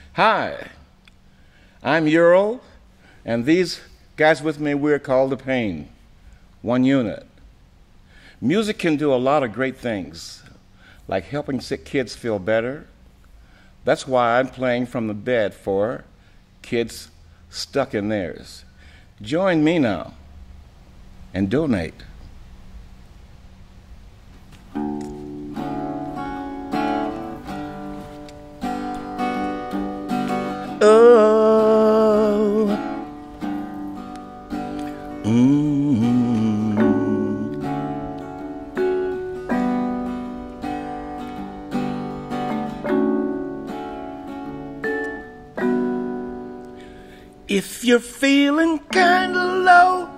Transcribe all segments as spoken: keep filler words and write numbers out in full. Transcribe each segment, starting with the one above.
Hi, I'm Ural, and these guys with me, we're called The Pain, one unit. Music can do a lot of great things, like helping sick kids feel better. That's why I'm playing from the bed for kids stuck in theirs. Join me now and donate. Oh, mm-hmm. If you're feeling kinda low,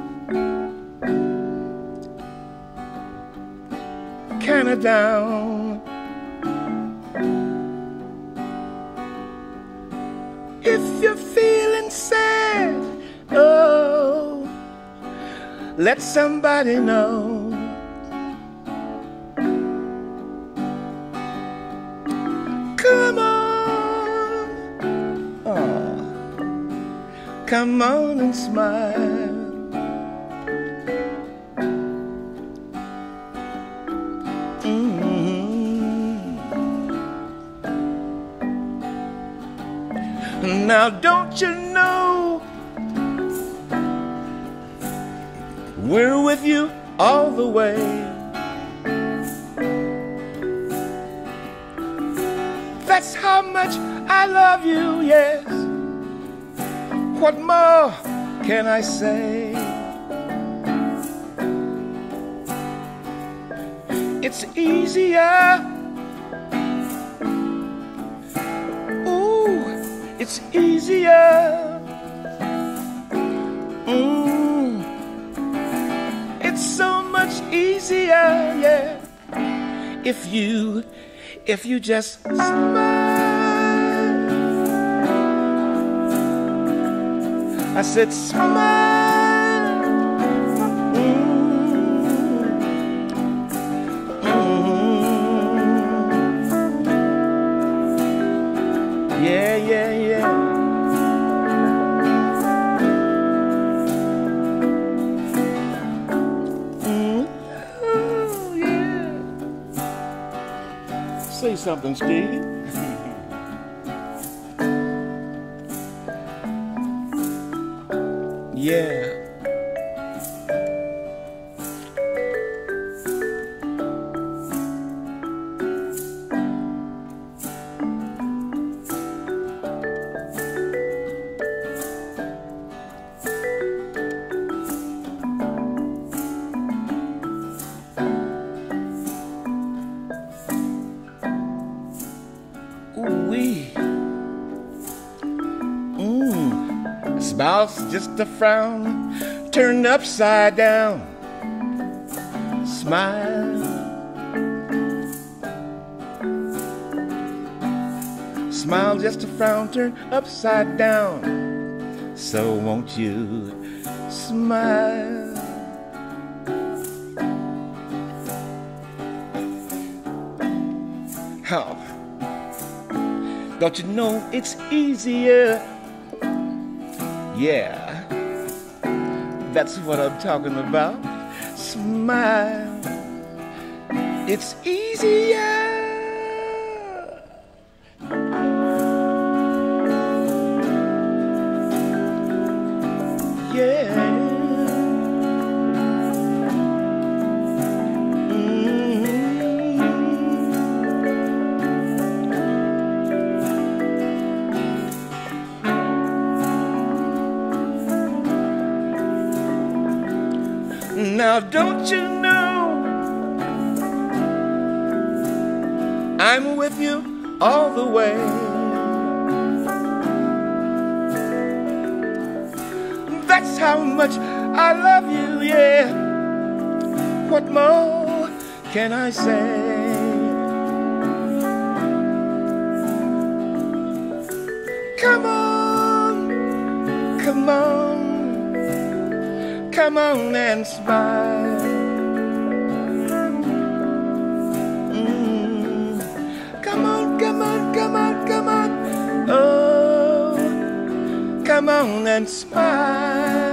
kinda down, if you're feeling sad, oh, let somebody know. Come on, oh, come on and smile. Now don't you know we're with you all the way. That's how much I love you, yes. What more can I say? It's easier. It's easier. Mm. It's so much easier, yeah. If you, if you just smile. I said smile. Mm. Mm. Yeah, yeah, yeah. Say something, Steve. Yeah. Ooh-wee. Mm. Smile's just a frown turned upside down. Smile. Smile, just a frown turned upside down. So won't you smile? How? Don't you know it's easier? Yeah, that's what I'm talking about. Smile. It's easier. Yeah. Now don't you know I'm with you all the way. That's how much I love you, yeah. What more can I say? Come on, come on, come on and smile. Mm. Come on, come on, come on, come on. Oh. come on and smile.